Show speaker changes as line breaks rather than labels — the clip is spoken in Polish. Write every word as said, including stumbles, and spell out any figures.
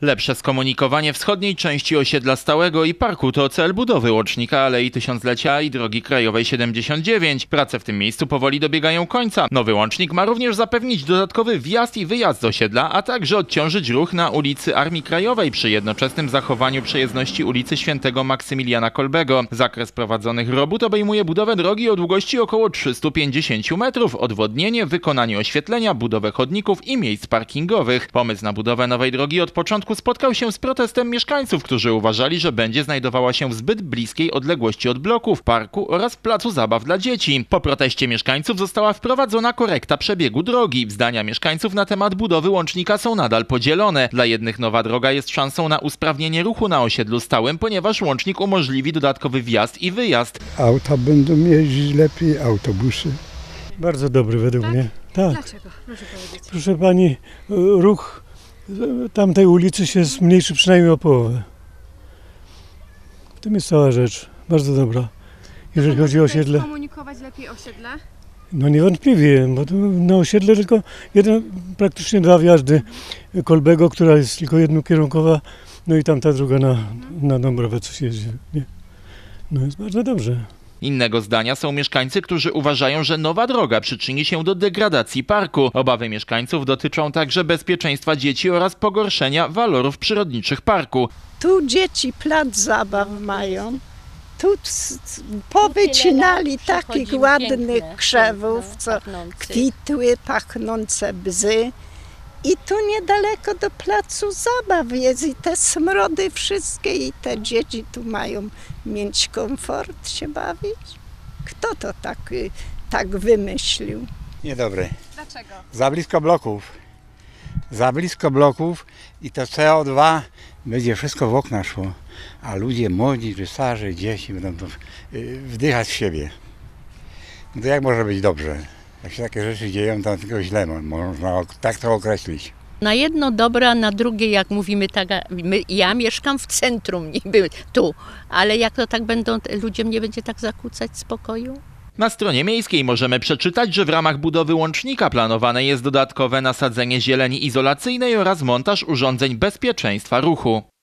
Lepsze skomunikowanie wschodniej części osiedla stałego i parku to cel budowy łącznika Alei Tysiąclecia i drogi krajowej siedemdziesiąt dziewięć. Prace w tym miejscu powoli dobiegają końca. Nowy łącznik ma również zapewnić dodatkowy wjazd i wyjazd z osiedla, a także odciążyć ruch na ulicy Armii Krajowej przy jednoczesnym zachowaniu przejezdności ulicy Świętego Maksymiliana Kolbego. Zakres prowadzonych robót obejmuje budowę drogi o długości około trzystu pięćdziesięciu metrów, odwodnienie, wykonanie oświetlenia, budowę chodników i miejsc parkingowych. Pomysł na budowę nowej drogi od początku spotkał się z protestem mieszkańców, którzy uważali, że będzie znajdowała się w zbyt bliskiej odległości od bloków, parku oraz placu zabaw dla dzieci. Po proteście mieszkańców została wprowadzona korekta przebiegu drogi. Zdania mieszkańców na temat budowy łącznika są nadal podzielone. Dla jednych nowa droga jest szansą na usprawnienie ruchu na osiedlu stałym, ponieważ łącznik umożliwi dodatkowy wjazd i wyjazd.
Auta będą jeździć lepiej, autobusy.
Bardzo dobry według
tak?
mnie. Tak.
Dlaczego? Proszę powiedzieć.
Proszę pani, ruch tamtej ulicy się zmniejszy przynajmniej o połowę. W tym jest cała rzecz. Bardzo dobra. Jeżeli chodzi o osiedle.
Komunikować lepiej osiedle?
No niewątpliwie, bo tu na osiedle tylko jeden, praktycznie dwa wjazdy Kolbego, która jest tylko jednokierunkowa, no i tamta druga na, na Dąbrowę coś jeździ. Nie? No jest bardzo dobrze.
Innego zdania są mieszkańcy, którzy uważają, że nowa droga przyczyni się do degradacji parku. Obawy mieszkańców dotyczą także bezpieczeństwa dzieci oraz pogorszenia walorów przyrodniczych parku.
Tu dzieci plac zabaw mają. Tu powycinali takich ładnych krzewów, co kwitły, pachnące bzy. I tu niedaleko do placu zabaw jest i te smrody wszystkie i te dzieci tu mają mieć komfort, się bawić. Kto to tak, tak wymyślił?
Niedobre.
Dlaczego?
Za blisko bloków. Za blisko bloków i to C O dwa będzie wszystko w okna szło. A ludzie młodzi, czy starzy, dzieci będą to wdychać w siebie. No to jak może być dobrze? Jak się takie rzeczy dzieją, to tylko źle można tak to określić.
Na jedno dobre, a na drugie, jak mówimy, tak, my, ja mieszkam w centrum niby tu, ale jak to tak będą, ludziom nie będzie tak zakłócać spokoju?
Na stronie miejskiej możemy przeczytać, że w ramach budowy łącznika planowane jest dodatkowe nasadzenie zieleni izolacyjnej oraz montaż urządzeń bezpieczeństwa ruchu.